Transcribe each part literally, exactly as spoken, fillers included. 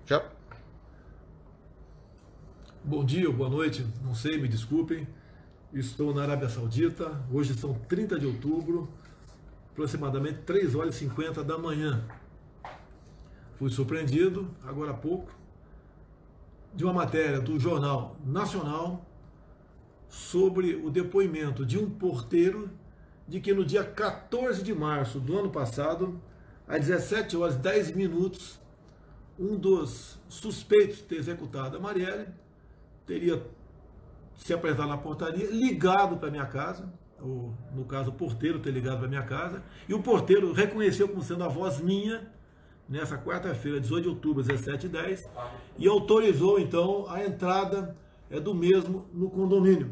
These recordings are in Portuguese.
Já. Bom dia, boa noite, não sei, me desculpem. Estou na Arábia Saudita, hoje são trinta de outubro, aproximadamente três horas e cinquenta da manhã. Fui surpreendido, agora há pouco, de uma matéria do Jornal Nacional sobre o depoimento de um porteiro de que no dia quatorze de março do ano passado, às dezessete horas e dez minutos, um dos suspeitos de ter executado a Marielle teria se apresentado na portaria, ligado para minha casa, ou no caso o porteiro ter ligado para minha casa, e o porteiro reconheceu como sendo a voz minha, nessa quarta-feira, dezoito de outubro, às dezessete e dez, e autorizou então a entrada é, do mesmo no condomínio.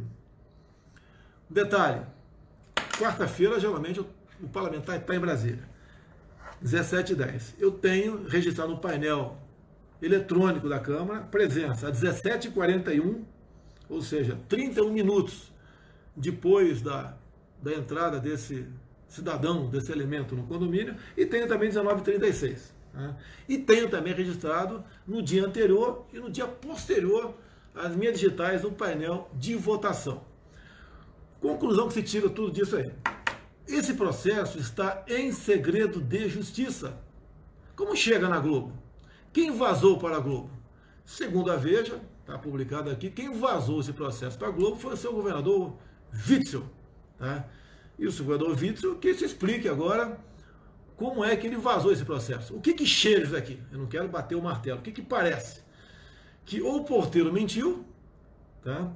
Detalhe, quarta-feira geralmente o parlamentar está em Brasília, dezessete e dez. Eu tenho registrado no painel eletrônico da Câmara presença às dezessete e quarenta e um, ou seja, trinta e um minutos depois da, da entrada desse cidadão, desse elemento no condomínio, e tenho também dezenove e trinta e seis. Né? E tenho também registrado no dia anterior e no dia posterior as minhas digitais no painel de votação. Conclusão que se tira tudo disso aí. Esse processo está em segredo de justiça. Como chega na Globo? Quem vazou para a Globo? Segundo a Veja, está publicado aqui, quem vazou esse processo para a Globo foi o seu governador Witzel. Tá? E o seu governador Witzel que se explique agora como é que ele vazou esse processo. O que que cheira isso aqui? Eu não quero bater o martelo. O que que parece? Que ou o porteiro mentiu, tá?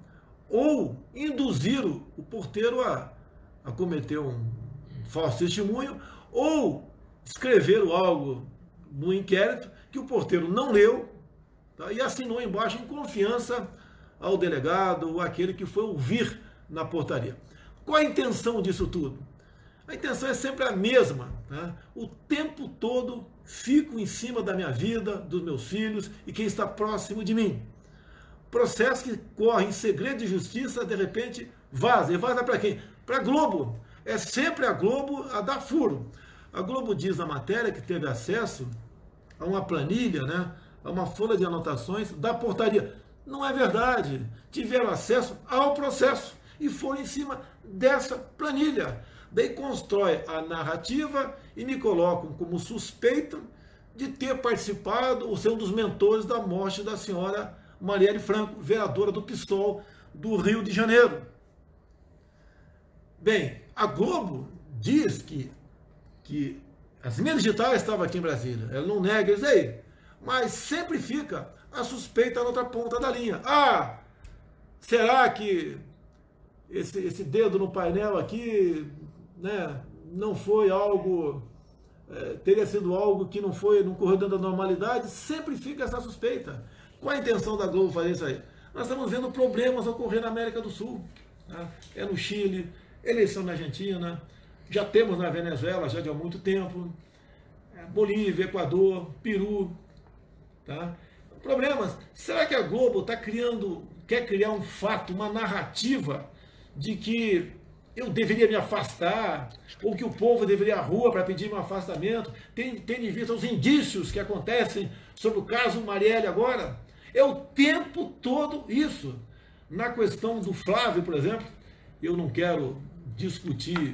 Ou induziram o porteiro a, a cometer um falso testemunho, ou escreveram algo no inquérito que o porteiro não leu, tá? E assinou embaixo em confiança ao delegado ou àquele que foi ouvir na portaria. Qual a intenção disso tudo? A intenção é sempre a mesma. Tá? O tempo todo fico em cima da minha vida, dos meus filhos e quem está próximo de mim. Processo que corre em segredo de justiça, de repente vaza. E vaza para quem? Para a Globo. É sempre a Globo a dar furo. A Globo diz na matéria que teve acesso a uma planilha, né, a uma folha de anotações da portaria. Não é verdade. Tiveram acesso ao processo e foram em cima dessa planilha. Daí constrói a narrativa e me colocam como suspeito de ter participado ou ser um dos mentores da morte da senhora Marielle Franco, vereadora do PSOL do Rio de Janeiro. Bem, a Globo diz que, que as minhas digitais estavam aqui em Brasília. Ela não nega isso aí. Mas sempre fica a suspeita na outra ponta da linha. Ah, será que esse, esse dedo no painel aqui, né, não foi algo, é, teria sido algo que não foi, não correu dentro da normalidade? Sempre fica essa suspeita. Qual a intenção da Globo fazer isso aí? Nós estamos vendo problemas ocorrer na América do Sul. Tá? É no Chile, eleição na Argentina, já temos na Venezuela já de há muito tempo, Bolívia, Equador, Peru. Tá? Problemas. Será que a Globo está criando, quer criar um fato, uma narrativa de que eu deveria me afastar, ou que o povo deveria ir à rua para pedir meu afastamento? Tem, tem de vista os indícios que acontecem sobre o caso Marielle agora? É o tempo todo isso. Na questão do Flávio, por exemplo, eu não quero discutir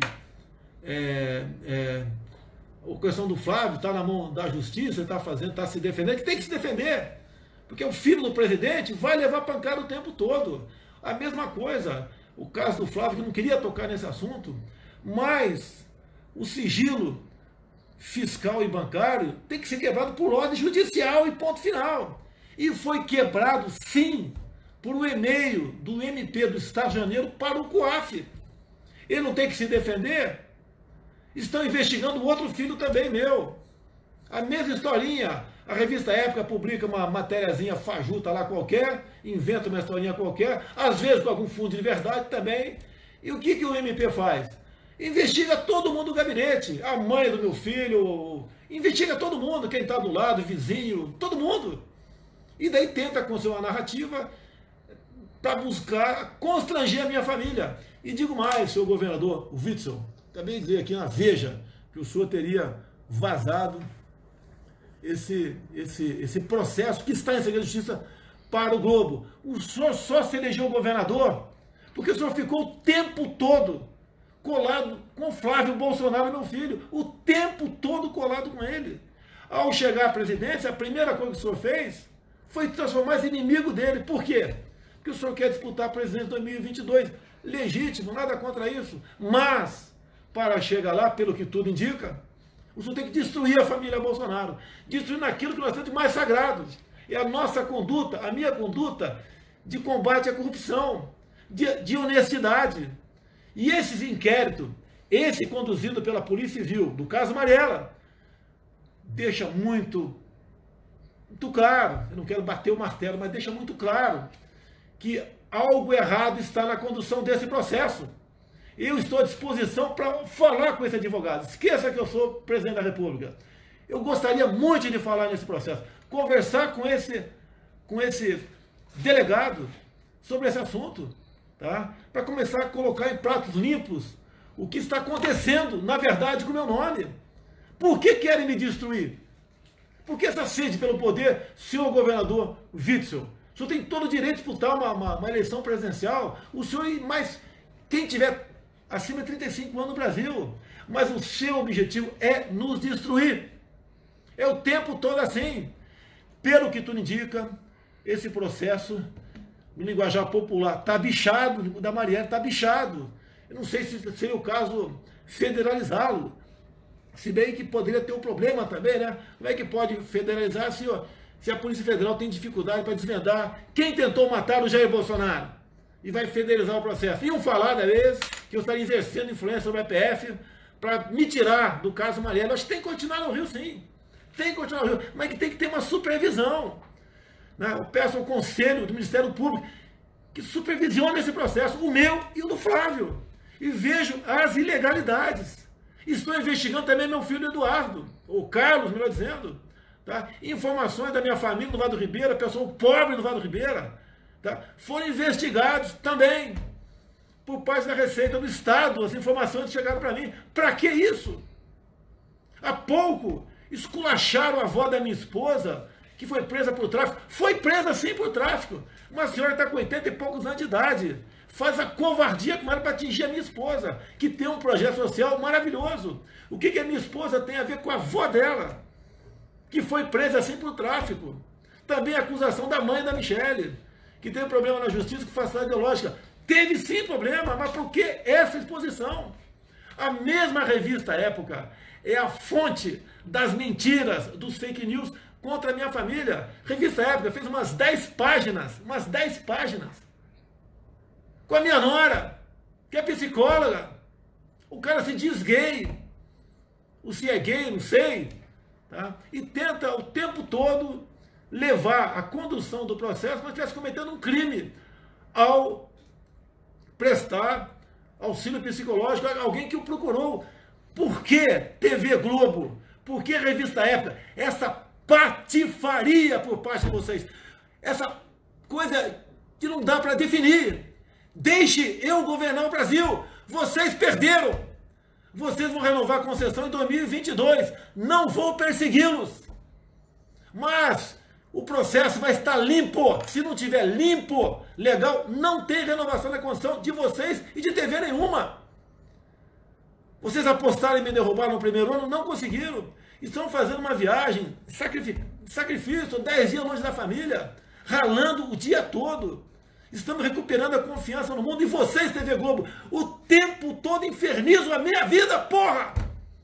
é, é, a questão do Flávio, está na mão da justiça, está fazendo, está se defendendo, que tem que se defender, porque o filho do presidente vai levar pancada o tempo todo. A mesma coisa, o caso do Flávio, que não queria tocar nesse assunto, mas o sigilo fiscal e bancário tem que ser quebrado por ordem judicial e ponto final. E foi quebrado, sim, por um e-mail do M P do Estado de Janeiro para o COAF. Ele não tem que se defender? Estão investigando outro filho também meu. A mesma historinha. A revista Época publica uma matériazinha fajuta lá qualquer, inventa uma historinha qualquer, às vezes com algum fundo de verdade também. E o que, que o M P faz? Investiga todo mundo do gabinete, a mãe do meu filho, investiga todo mundo, quem está do lado, vizinho, todo mundo. E daí tenta construir uma narrativa para buscar constranger a minha família. E digo mais, senhor governador Witzel, também dizer aqui na Veja que o senhor teria vazado esse, esse, esse processo que está em segredo de justiça para o Globo. O senhor só se elegeu governador porque o senhor ficou o tempo todo colado com Flávio Bolsonaro, meu filho. O tempo todo colado com ele. Ao chegar à presidência, a primeira coisa que o senhor fez foi transformar em inimigo dele. Por quê? Porque o senhor quer disputar a presidência em dois mil e vinte e dois. Legítimo, nada contra isso. Mas, para chegar lá, pelo que tudo indica, o senhor tem que destruir a família Bolsonaro. Destruir aquilo que nós temos de mais sagrado. É a nossa conduta, a minha conduta de combate à corrupção, de, de honestidade. E esses inquéritos, esse conduzido pela Polícia Civil, do caso Marielle, deixa muito, muito claro, eu não quero bater o martelo, mas deixa muito claro que algo errado está na condução desse processo. Eu estou à disposição para falar com esse advogado. Esqueça que eu sou presidente da República. Eu gostaria muito de falar nesse processo, conversar com esse, com esse delegado sobre esse assunto, tá? Para começar a colocar em pratos limpos o que está acontecendo, na verdade, com o meu nome. Por que querem me destruir? Por que essa sede pelo poder, senhor governador Witzel? O senhor tem todo o direito de disputar uma, uma, uma eleição presidencial. O senhor, mais quem tiver acima de trinta e cinco anos no Brasil. Mas o seu objetivo é nos destruir. É o tempo todo assim. Pelo que tudo indica, esse processo, no linguajar popular, está bichado, o da Marielle está bichado. Eu não sei se seria o caso federalizá-lo. Se bem que poderia ter um problema também, né? Como é que pode federalizar se, ó, se a Polícia Federal tem dificuldade para desvendar quem tentou matar o Jair Bolsonaro? E vai federalizar o processo. Iam falar, da vez, que eu estaria exercendo influência sobre a E P F para me tirar do caso Marielle. Mas tem que continuar no Rio, sim. Tem que continuar no Rio. Mas que tem que ter uma supervisão. Né? Eu peço ao Conselho do Ministério Público que supervisione esse processo, o meu e o do Flávio. E vejo as ilegalidades. Estou investigando também meu filho Eduardo, ou Carlos, melhor dizendo. Tá? Informações da minha família no Vado Ribeira, pessoa pobre no Vado Ribeira, tá? Foram investigados também por parte da Receita do Estado. As informações chegaram para mim. Para que isso? Há pouco esculacharam a avó da minha esposa, que foi presa por tráfico. Foi presa sim por tráfico. Uma senhora está com oitenta e poucos anos de idade. Faz a covardia com ela para atingir a minha esposa, que tem um projeto social maravilhoso. O que, que a minha esposa tem a ver com a avó dela, que foi presa assim por tráfico? Também a acusação da mãe da Michele, que teve problema na justiça com facilidade ideológica. Teve sim problema, mas por que essa exposição? A mesma revista Época é a fonte das mentiras, dos fake news contra a minha família. Revista Época fez umas dez páginas, umas dez páginas, com a minha nora, que é psicóloga. O cara se diz gay, ou se é gay, não sei, tá? E tenta o tempo todo levar a condução do processo como se estivesse cometendo um crime ao prestar auxílio psicológico a alguém que o procurou. Por que T V Globo? Por que Revista Época? Essa patifaria por parte de vocês, essa coisa que não dá para definir. Deixe eu governar o Brasil. Vocês perderam. Vocês vão renovar a concessão em dois mil e vinte e dois. Não vou persegui-los. Mas o processo vai estar limpo. Se não tiver limpo, legal, não tem renovação da concessão de vocês e de T V nenhuma. Vocês apostaram em me derrubar no primeiro ano, não conseguiram. Estão fazendo uma viagem, sacrifício, dez dias longe da família, ralando o dia todo. Estamos recuperando a confiança no mundo. E vocês, T V Globo, o tempo todo infernizam a minha vida, porra!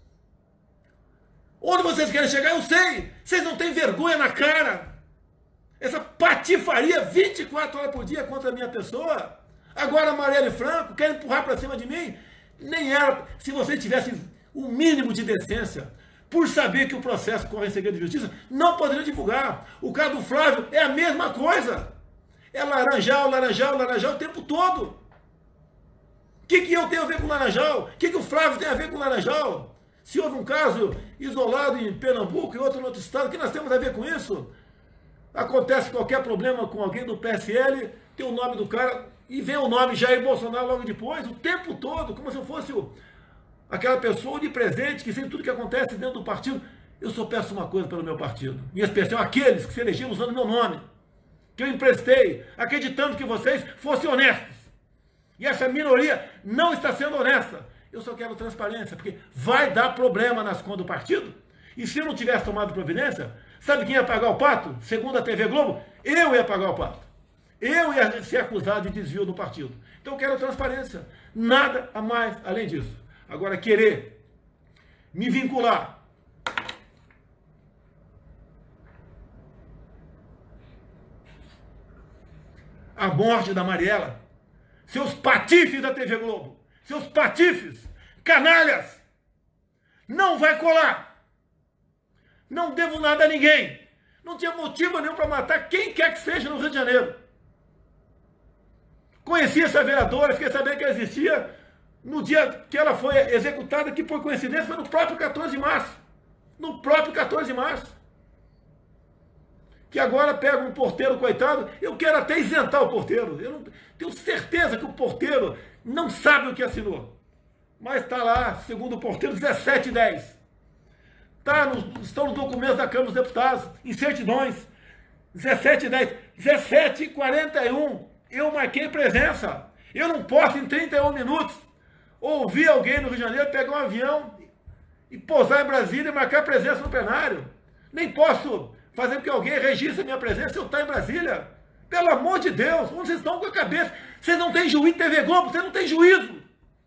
Onde vocês querem chegar, eu sei. Vocês não têm vergonha na cara. Essa patifaria vinte e quatro horas por dia contra a minha pessoa. Agora a Marielle Franco quer empurrar para cima de mim. Nem era. Se vocês tivessem o mínimo de decência, por saber que o processo corre em segredo de justiça, não poderiam divulgar. O caso do Flávio é a mesma coisa. É laranjal, laranjal, laranjal o tempo todo. O que, que eu tenho a ver com laranjal? O que, que o Flávio tem a ver com laranjal? Se houve um caso isolado em Pernambuco e outro em outro estado, o que nós temos a ver com isso? Acontece qualquer problema com alguém do P S L, tem o nome do cara e vem o nome Jair Bolsonaro logo depois, o tempo todo, como se eu fosse o, aquela pessoa onipresente que sabe tudo que acontece dentro do partido. Eu só peço uma coisa pelo meu partido, em especial aqueles que se elegeram usando meu nome, que eu emprestei, acreditando que vocês fossem honestos. E essa minoria não está sendo honesta. Eu só quero transparência, porque vai dar problema nas contas do partido. E se eu não tivesse tomado providência, sabe quem ia pagar o pato? Segundo a T V Globo, eu ia pagar o pato. Eu ia ser acusado de desvio do partido. Então eu quero transparência. Nada a mais além disso. Agora, querer me vincular à morte da Mariela, seus patifes da T V Globo, seus patifes, canalhas, não vai colar. Não devo nada a ninguém. Não tinha motivo nenhum para matar quem quer que seja no Rio de Janeiro. Conheci essa vereadora, fiquei sabendo que ela existia no dia que ela foi executada, que por coincidência foi no próprio quatorze de março. No próprio quatorze de março. Que agora pega um porteiro, coitado, eu quero até isentar o porteiro. Eu não, tenho certeza que o porteiro não sabe o que assinou. Mas está lá, segundo o porteiro, dezessete e dez. Tá nos, estão nos documentos da Câmara dos Deputados, em certidões. dezessete e dez. dezessete e quarenta e um. Eu marquei presença. Eu não posso, em trinta e um minutos, ouvir alguém no Rio de Janeiro, pegar um avião e pousar em Brasília e marcar presença no plenário. Nem posso fazer com que alguém registre a minha presença se eu estou em Brasília. Pelo amor de Deus, onde vocês estão com a cabeça? Vocês não têm juízo, T V Globo, vocês não têm juízo.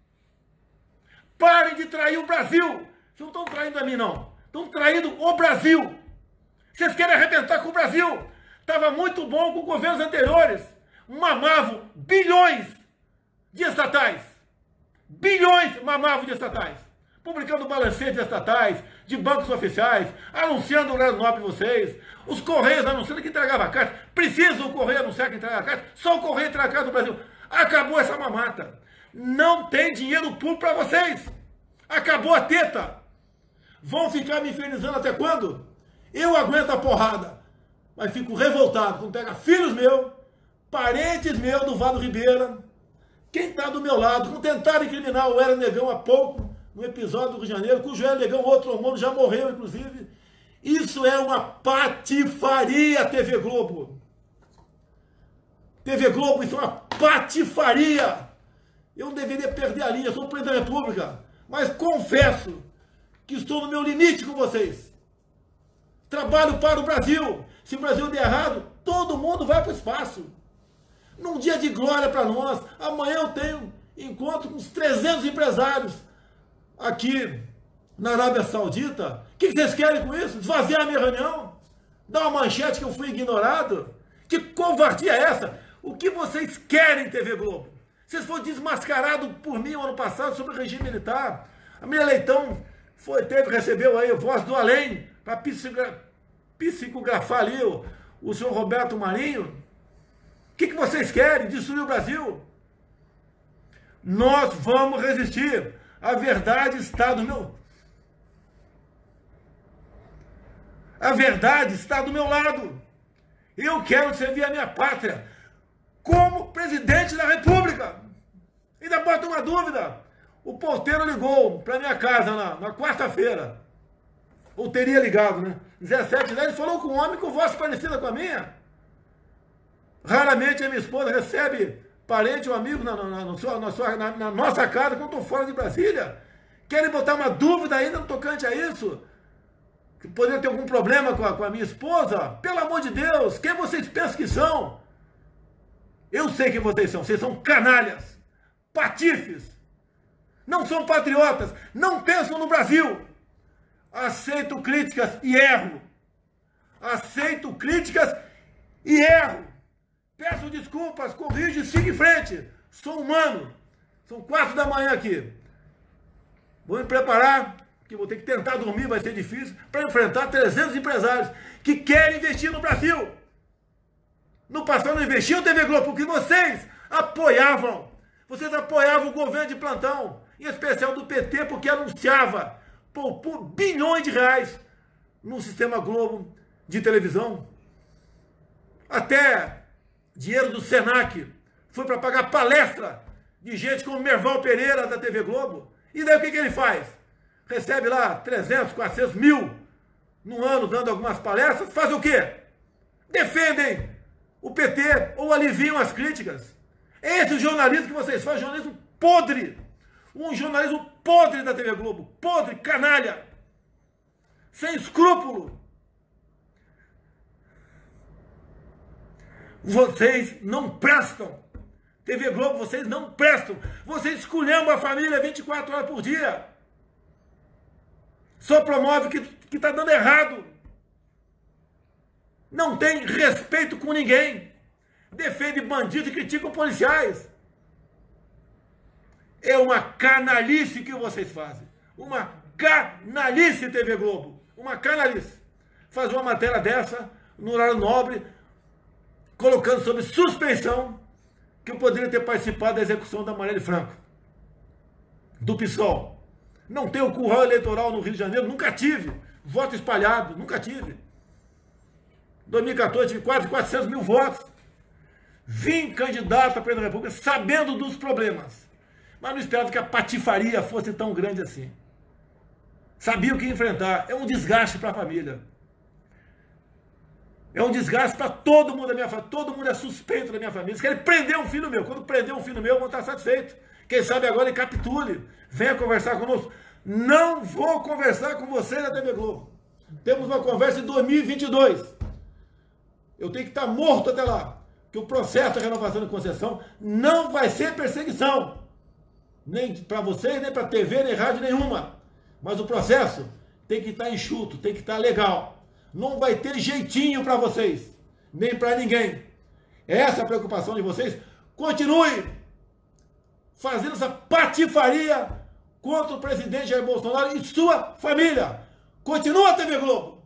Parem de trair o Brasil. Vocês não estão traindo a mim, não. Estão traindo o Brasil. Vocês querem arrebentar com o Brasil. Estava muito bom com governos anteriores. Mamavam bilhões de estatais. Bilhões mamavam de estatais. Publicando balancetes estatais, de bancos oficiais, anunciando o horário nobre de vocês. Os Correios anunciando que entregava a carta. Precisa o Correio anunciar que entrega a carta. Só o Correio entrega a carta do Brasil. Acabou essa mamata. Não tem dinheiro público para vocês. Acabou a teta. Vão ficar me infernizando até quando? Eu aguento a porrada. Mas fico revoltado quando pega filhos meus, parentes meus do Vado Ribeira, quem está do meu lado, quando tentaram incriminar o Hélio Negão há pouco, no episódio do Rio de Janeiro, cujo Hélio Negão, outro hormônio, já morreu, inclusive. Isso é uma patifaria, T V Globo. T V Globo, isso é uma patifaria. Eu não deveria perder a linha, sou o presidente da República, mas confesso que estou no meu limite com vocês. Trabalho para o Brasil. Se o Brasil der errado, todo mundo vai para o espaço. Num dia de glória para nós. Amanhã eu tenho encontro com uns trezentos empresários aqui na Arábia Saudita. O que vocês querem com isso? Esvaziar a minha reunião? Dar uma manchete que eu fui ignorado? Que covardia é essa? O que vocês querem, T V Globo? Vocês foram desmascarados por mim no ano passado sobre o regime militar. A minha Leitão foi, teve, recebeu aí Voz do Além para psicografar ali o, o senhor Roberto Marinho. O que, que vocês querem? Destruir o Brasil? Nós vamos resistir. A verdade está do meu... A verdade está do meu lado. Eu quero servir a minha pátria como presidente da República. Ainda bota uma dúvida. O porteiro ligou para minha casa na, na quarta-feira. Ou teria ligado, né? dezessete, dez, falou com um homem com voz parecida com a minha. Raramente a minha esposa recebe parente ou amigo na, na, na, sua, na, sua, na, na nossa casa quando estou fora de Brasília. Querem botar uma dúvida ainda no tocante a isso? Que poderia ter algum problema com a, com a minha esposa? Pelo amor de Deus, quem vocês pensam que são? Eu sei quem vocês são. Vocês são canalhas, patifes, não são patriotas, não pensam no Brasil. Aceito críticas e erro. Aceito críticas e erro. Peço desculpas, corrijo e sigo em frente. Sou humano. São quatro da manhã aqui. Vou me preparar, que vou ter que tentar dormir, vai ser difícil, para enfrentar trezentos empresários que querem investir no Brasil. No passado não investiam, T V Globo, porque vocês apoiavam. Vocês apoiavam o governo de plantão, em especial do P T, porque anunciava poupou bilhões de reais no sistema Globo de televisão. Até dinheiro do Senac foi para pagar palestra de gente como Merval Pereira da T V Globo. E daí o que, que ele faz? Recebe lá trezentos, quatrocentos mil no ano, dando algumas palestras, fazem o quê? Defendem o P T ou aliviam as críticas. É esse o jornalismo que vocês fazem, jornalismo podre. Um jornalismo podre da T V Globo, podre, canalha, sem escrúpulo. Vocês não prestam. T V Globo, vocês não prestam. Vocês esculhambam a família vinte e quatro horas por dia. Só promove que que está dando errado. Não tem respeito com ninguém. Defende bandidos e critica policiais. É uma canalice que vocês fazem. Uma canalice, T V Globo. Uma canalice. Fazer uma matéria dessa, no horário nobre, colocando sob suspeição que eu poderia ter participado da execução da Marielle Franco, do PSOL. Não tenho curral eleitoral no Rio de Janeiro, nunca tive. Voto espalhado, nunca tive. Em dois mil e quatorze tive quase quatrocentos mil votos. Vim candidato a presidente da República sabendo dos problemas. Mas não esperava que a patifaria fosse tão grande assim. Sabia o que enfrentar. É um desgaste para a família. É um desgaste para todo mundo da minha família. Todo mundo é suspeito da minha família. Eles querem prender um filho meu. Quando prender um filho meu, eu vou estar satisfeito. Quem sabe agora ele capitule. Venha conversar conosco. Não vou conversar com vocês na T V Globo. Temos uma conversa em dois mil e vinte e dois. Eu tenho que estar morto até lá. Que o processo de renovação de concessão não vai ser perseguição. Nem para vocês, nem para T V, nem rádio nenhuma. Mas o processo tem que estar enxuto, tem que estar legal. Não vai ter jeitinho para vocês, nem para ninguém. Essa é a preocupação de vocês. Continue fazendo essa patifaria contra o presidente Jair Bolsonaro e sua família. Continua a T V Globo.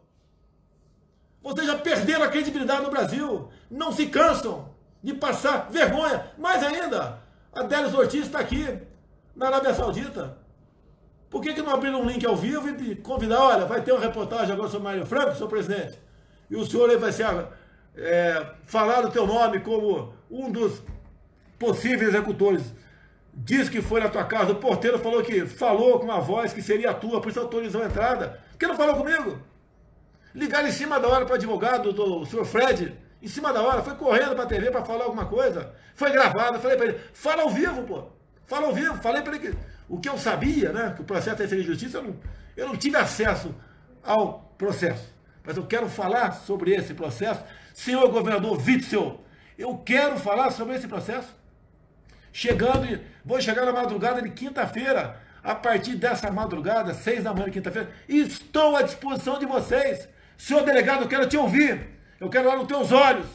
Vocês já perderam a credibilidade no Brasil. Não se cansam de passar vergonha. Mais ainda, a Délis Ortiz está aqui, na Arábia Saudita. Por que, que não abriram um link ao vivo e convidar, olha, vai ter uma reportagem agora sobre Marielle Franco, senhor presidente, e o senhor aí vai ser, é, falar o teu nome como um dos possíveis executores. Diz que foi na tua casa, o porteiro falou que falou com uma voz que seria a tua, por isso autorizou a entrada. Por que não falou comigo? Ligaram em cima da hora para o advogado do senhor Fred, em cima da hora, foi correndo para a T V para falar alguma coisa, foi gravado, falei para ele, fala ao vivo, pô, fala ao vivo, falei para ele que o que eu sabia, né, que o processo é de justiça, eu não, eu não tive acesso ao processo, mas eu quero falar sobre esse processo. Senhor governador Witzel, eu quero falar sobre esse processo, chegando, vou chegar na madrugada de quinta-feira, a partir dessa madrugada, seis da manhã de quinta-feira, estou à disposição de vocês. Senhor delegado, eu quero te ouvir, eu quero olhar nos teus olhos,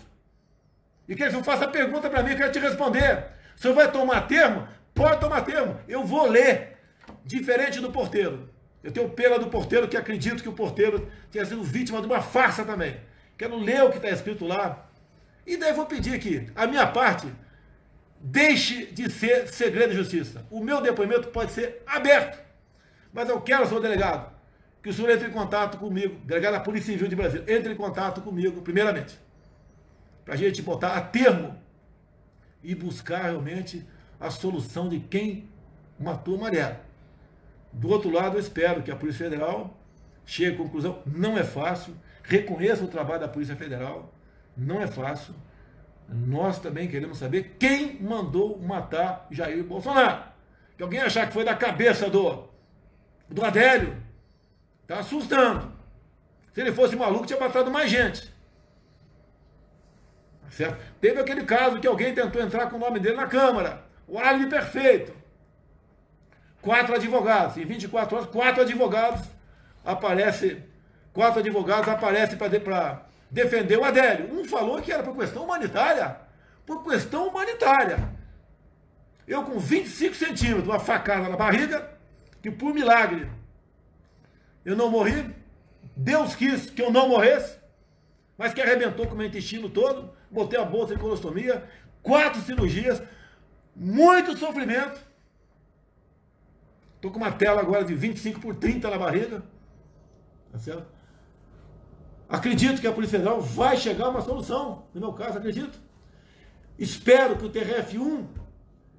e que você faça pergunta para mim, eu quero te responder. O senhor vai tomar termo? Pode tomar termo, eu vou ler, diferente do porteiro. Eu tenho pena do porteiro, que acredito que o porteiro tenha sido vítima de uma farsa também. Quero ler o que está escrito lá, e daí vou pedir aqui, a minha parte, deixe de ser segredo de justiça. O meu depoimento pode ser aberto, mas eu quero, senhor delegado, que o senhor entre em contato comigo, delegado da Polícia Civil de Brasília, entre em contato comigo, primeiramente, para a gente botar a termo e buscar realmente a solução de quem matou Marielle. Do outro lado, eu espero que a Polícia Federal chegue à conclusão, não é fácil, reconheça o trabalho da Polícia Federal, não é fácil. Nós também queremos saber quem mandou matar Jair Bolsonaro. Que alguém achar que foi da cabeça do, do Adélio, está assustando. Se ele fosse maluco, tinha matado mais gente. Certo? Teve aquele caso que alguém tentou entrar com o nome dele na Câmara. O álibi perfeito. Quatro advogados. Em vinte e quatro horas, quatro advogados aparecem. Quatro advogados aparecem para defender o Adélio. Um falou que era por questão humanitária. Por questão humanitária. Eu com vinte e cinco centímetros, uma facada na barriga, que por milagre eu não morri. Deus quis que eu não morresse, mas que arrebentou com o meu intestino todo. Botei a bolsa de colostomia, quatro cirurgias, muito sofrimento. Estou com uma tela agora de vinte e cinco por trinta na barriga. Tá certo? Acredito que a Polícia Federal vai chegar a uma solução. No meu caso, acredito. Espero que o T R F um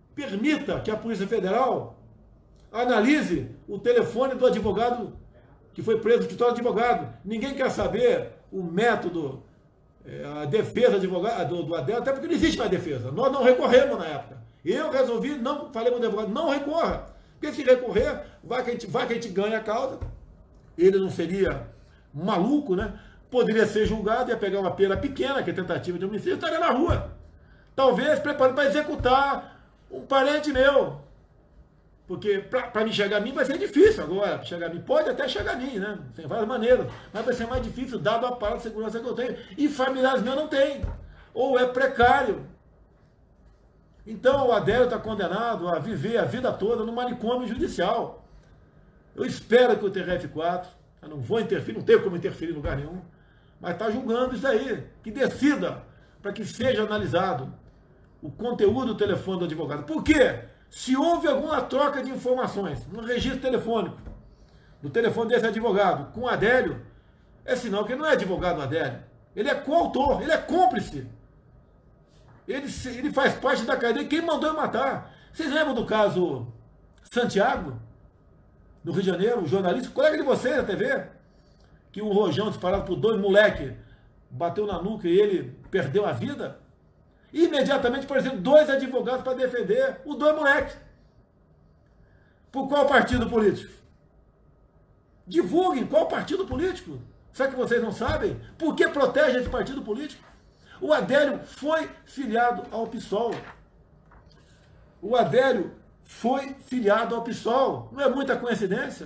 permita que a Polícia Federal analise o telefone do advogado que foi preso no escritório de advogado. Ninguém quer saber o método, a defesa advogado, do, do Adélio, até porque não existe mais defesa. Nós não recorremos na época. Eu resolvi, não falei com o advogado, não recorra. Porque se recorrer, vai que a gente, vai que a gente ganha a causa. Ele não seria maluco, né? Poderia ser julgado, ia pegar uma pena pequena, que é tentativa de homicídio, estaria na rua. Talvez preparando para executar um parente meu. Porque para me chegar a mim vai ser difícil agora. Chegar a mim, pode até chegar a mim, né? Tem várias maneiras. Mas vai ser mais difícil, dado a aparato de segurança que eu tenho. E familiares meus não têm. Ou é precário. Então o Adélio está condenado a viver a vida toda no manicômio judicial. Eu espero que o T R F quatro, eu não vou interferir, não tenho como interferir em lugar nenhum, mas está julgando isso aí, que decida para que seja analisado o conteúdo do telefone do advogado. Por quê? Se houve alguma troca de informações no registro telefônico do telefone desse advogado com o Adélio, é sinal que ele não é advogado do Adélio. Ele é coautor, ele é cúmplice. Ele, ele faz parte da cadeia. Quem mandou eu matar? Vocês lembram do caso Santiago, no Rio de Janeiro, o jornalista, colega de vocês da T V, que um rojão disparado por dois moleques bateu na nuca e ele perdeu a vida? Imediatamente apareceram dois advogados para defender os dois moleques. Por qual partido político? Divulguem qual partido político. Será que vocês não sabem? Por que protege esse partido político? O Adélio foi filiado ao PSOL. O Adélio foi filiado ao PSOL. Não é muita coincidência?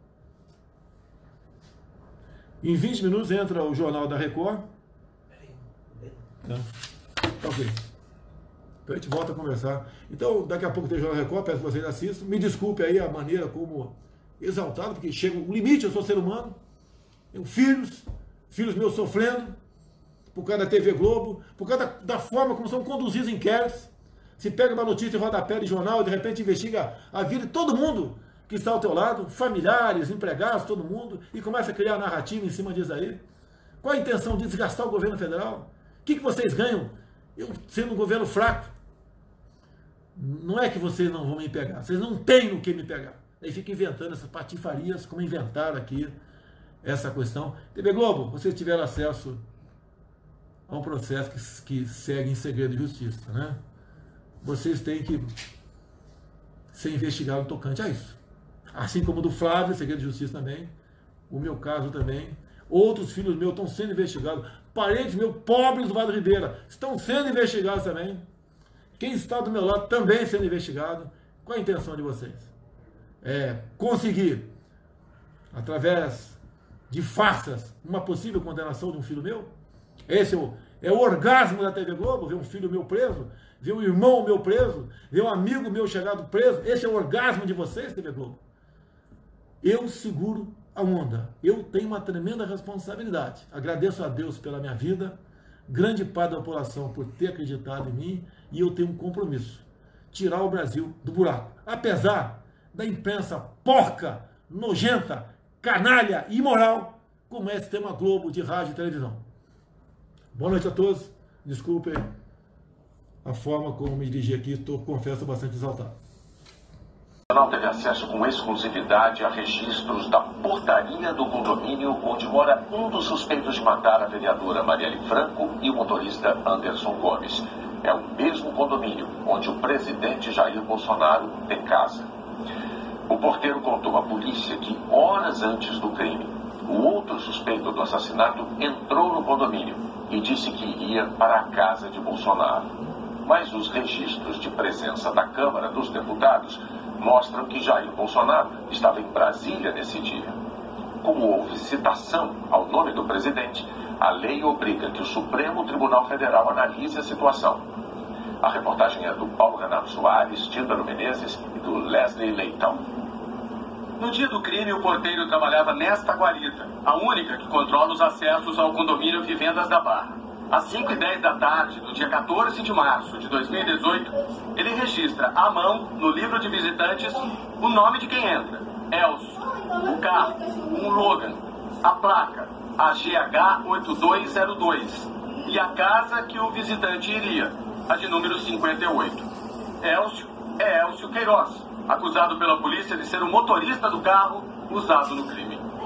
Em vinte minutos entra o Jornal da Record. Não. Ok. Então a gente volta a conversar. Então, daqui a pouco tem o Jornal da Record, peço que vocês assistam. Me desculpe aí a maneira como exaltado, porque chega um limite, eu sou ser humano. Tenho filhos, filhos meus sofrendo, por causa da T V Globo, por causa da, da forma como são conduzidos inquéritos. Se pega uma notícia em rodapé de jornal e de repente investiga a vida de todo mundo que está ao teu lado, familiares, empregados, todo mundo, e começa a criar narrativa em cima disso aí. Qual a intenção de desgastar o governo federal? O que, que vocês ganham eu sendo um governo fraco? Não é que vocês não vão me pegar, vocês não têm no que me pegar. Aí fica inventando essas patifarias, como inventaram aqui essa questão. T V Globo, vocês tiveram acesso a um processo que, que segue em segredo de justiça, né? Vocês têm que ser investigados tocante a isso. Assim como o do Flávio, segredo de justiça também, o meu caso também. Outros filhos meus estão sendo investigados. Parentes meus, pobres do Vale do Ribeira, estão sendo investigados também. Quem está do meu lado também sendo investigado. Qual a intenção de vocês? É conseguir, através de farsas, uma possível condenação de um filho meu? Esse é o, é o orgasmo da T V Globo, ver um filho meu preso, ver um irmão meu preso, ver um amigo meu chegado preso. Esse é o orgasmo de vocês, T V Globo? Eu seguro a onda. Eu tenho uma tremenda responsabilidade. Agradeço a Deus pela minha vida, grande parte da população por ter acreditado em mim, e eu tenho um compromisso: tirar o Brasil do buraco. Apesar da imprensa porca, nojenta, canalha e imoral, como é esse tema Globo de rádio e televisão. Boa noite a todos. Desculpem a forma como me dirigi aqui, estou, confesso, bastante exaltado. O Jornal teve acesso com exclusividade a registros da portaria do condomínio onde mora um dos suspeitos de matar a vereadora Marielle Franco e o motorista Anderson Gomes. É o mesmo condomínio onde o presidente Jair Bolsonaro tem casa. O porteiro contou à polícia que, horas antes do crime, o outro suspeito do assassinato entrou no condomínio e disse que iria para a casa de Bolsonaro. Mas os registros de presença da Câmara dos Deputados mostram que Jair Bolsonaro estava em Brasília nesse dia. Como houve citação ao nome do presidente, a lei obriga que o Supremo Tribunal Federal analise a situação. A reportagem é do Paulo Renato Soares, Tíndaro Menezes e do Leslie Leitão. No dia do crime, o porteiro trabalhava nesta guarita, a única que controla os acessos ao condomínio Vivendas da Barra. Às cinco e dez da tarde, do dia quatorze de março de dois mil e dezoito, ele registra à mão, no livro de visitantes, o nome de quem entra: Elcio, o carro, um Logan, a placa, a G H oito dois zero dois, e a casa que o visitante iria, a de número cinquenta e oito. Elcio é Elcio Queiroz, acusado pela polícia de ser o motorista do carro usado no crime.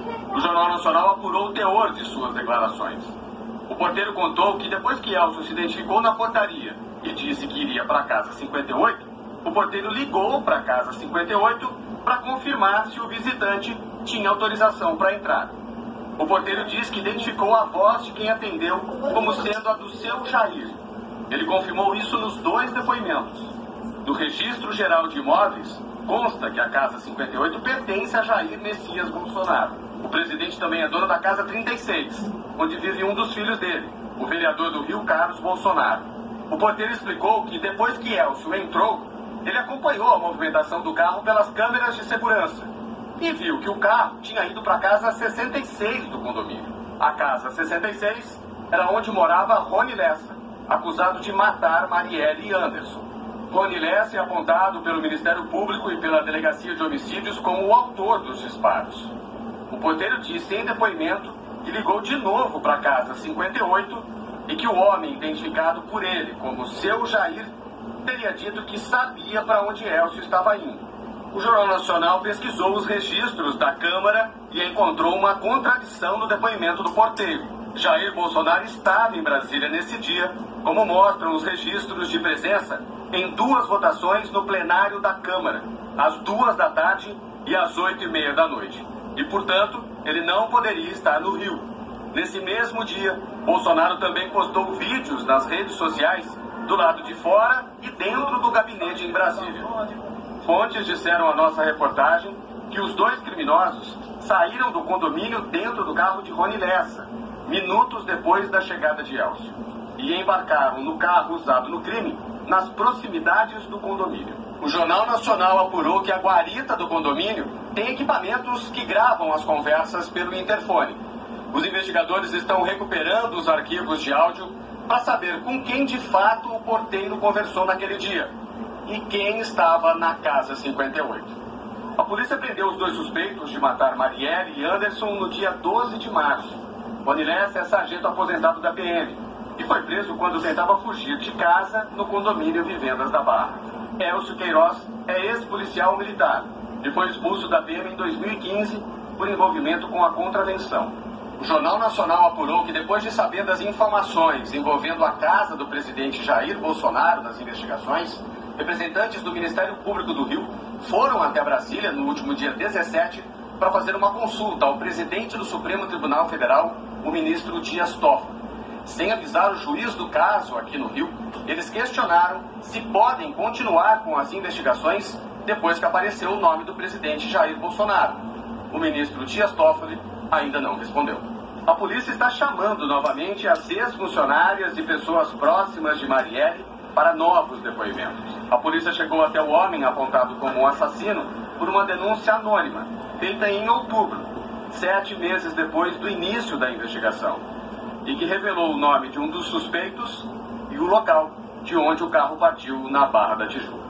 O Jornal Nacional apurou o teor de suas declarações. O porteiro contou que depois que Elcio se identificou na portaria e disse que iria para a casa cinquenta e oito, o porteiro ligou para a casa cinquenta e oito para confirmar se o visitante tinha autorização para entrar. O porteiro diz que identificou a voz de quem atendeu como sendo a do seu Jair. Ele confirmou isso nos dois depoimentos. Do Registro Geral de Imóveis, consta que a casa cinquenta e oito pertence a Jair Messias Bolsonaro. O presidente também é dono da casa trinta e seis, onde vive um dos filhos dele, o vereador do Rio, Carlos Bolsonaro. O porteiro explicou que depois que Elcio entrou, ele acompanhou a movimentação do carro pelas câmeras de segurança e viu que o carro tinha ido para a casa sessenta e seis do condomínio. A casa sessenta e seis era onde morava Rony Lessa, acusado de matar Marielle e Anderson. Rony Lessa é apontado pelo Ministério Público e pela Delegacia de Homicídios como o autor dos disparos. O porteiro disse em depoimento que ligou de novo para a casa cinquenta e oito e que o homem identificado por ele como seu Jair teria dito que sabia para onde Elcio estava indo. O Jornal Nacional pesquisou os registros da Câmara e encontrou uma contradição no depoimento do porteiro. Jair Bolsonaro estava em Brasília nesse dia, como mostram os registros de presença em duas votações no plenário da Câmara, às duas da tarde e às oito e meia da noite. E, portanto, ele não poderia estar no Rio. Nesse mesmo dia, Bolsonaro também postou vídeos nas redes sociais do lado de fora e dentro do gabinete em Brasília. Fontes disseram à nossa reportagem que os dois criminosos saíram do condomínio dentro do carro de Rony Lessa, minutos depois da chegada de Elcio, e embarcaram no carro usado no crime nas proximidades do condomínio. O Jornal Nacional apurou que a guarita do condomínio tem equipamentos que gravam as conversas pelo interfone. Os investigadores estão recuperando os arquivos de áudio para saber com quem de fato o porteiro conversou naquele dia e quem estava na casa cinquenta e oito. A polícia prendeu os dois suspeitos de matar Marielle e Anderson no dia doze de março. Rony Lessa é sargento aposentado da P M e foi preso quando tentava fugir de casa no condomínio Vivendas da Barra. Elcio Queiroz é ex-policial militar e foi expulso da P M em dois mil e quinze por envolvimento com a contravenção. O Jornal Nacional apurou que depois de saber das informações envolvendo a casa do presidente Jair Bolsonaro nas investigações, representantes do Ministério Público do Rio foram até Brasília no último dia dezessete para fazer uma consulta ao presidente do Supremo Tribunal Federal, o ministro Dias Toffoli. Sem avisar o juiz do caso aqui no Rio, eles questionaram se podem continuar com as investigações depois que apareceu o nome do presidente Jair Bolsonaro. O ministro Dias Toffoli ainda não respondeu. A polícia está chamando novamente as ex-funcionárias e pessoas próximas de Marielle para novos depoimentos. A polícia chegou até o homem apontado como um assassino por uma denúncia anônima, feita em outubro, sete meses depois do início da investigação, e que revelou o nome de um dos suspeitos e o local de onde o carro partiu na Barra da Tijuca.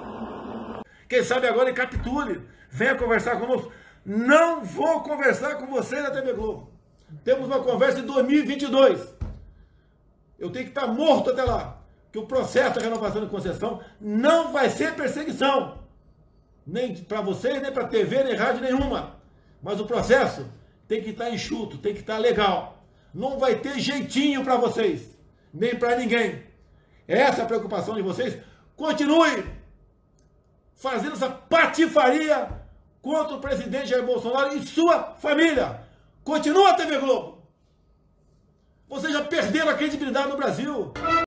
Quem sabe agora ele capture, venha conversar conosco. Não vou conversar com você na T V Globo. Temos uma conversa em dois mil e vinte e dois. Eu tenho que estar morto até lá. Que o processo da renovação de concessão não vai ser perseguição. Nem para vocês, nem para T V, nem rádio nenhuma. Mas o processo tem que estar enxuto, tem que estar legal. Não vai ter jeitinho para vocês, nem para ninguém. Essa é a preocupação de vocês. Continue fazendo essa patifaria contra o presidente Jair Bolsonaro e sua família. Continua a T V Globo. Vocês já perderam a credibilidade no Brasil.